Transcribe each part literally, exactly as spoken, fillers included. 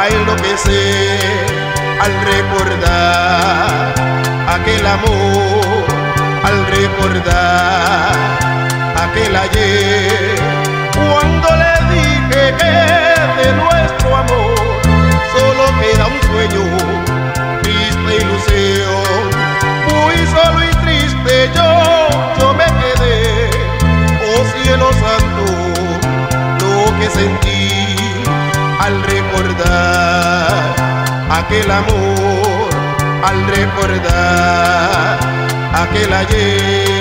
a enloquecer al recordar aquel amor, al recordar aquel ayer, cuando le dije que de nuestro amor solo queda un sueño, triste ilusión, muy solo y triste yo, yo me quedé. Oh cielo santo, lo que sentí al recordar aquel amor, al recordar aquel ayer.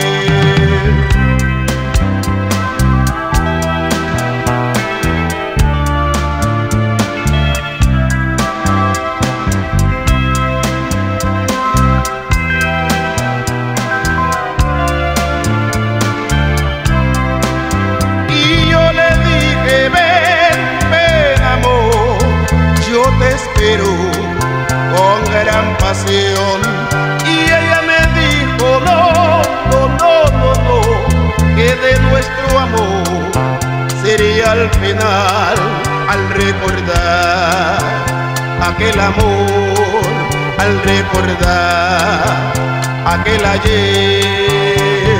Pero con gran pasión, y ella me dijo no, no, no, no, no, que de nuestro amor sería al final, al recordar aquel amor, al recordar aquel ayer.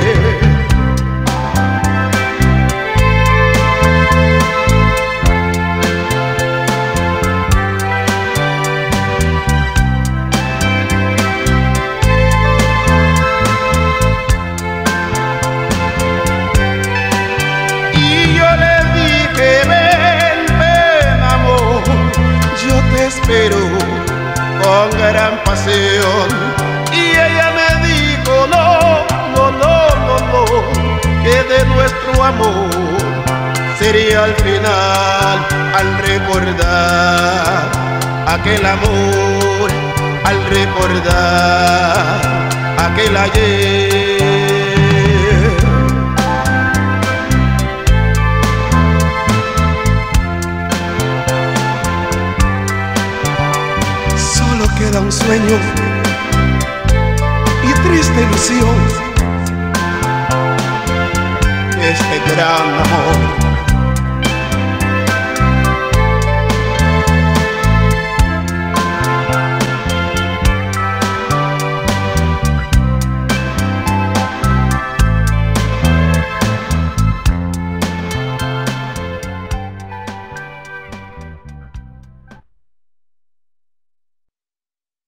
Pero con gran pasión, y ella me dijo no, no, no, no, no, que de nuestro amor sería al final, al recordar aquel amor, al recordar aquel ayer. Queda un sueño y triste ilusión, este gran amor.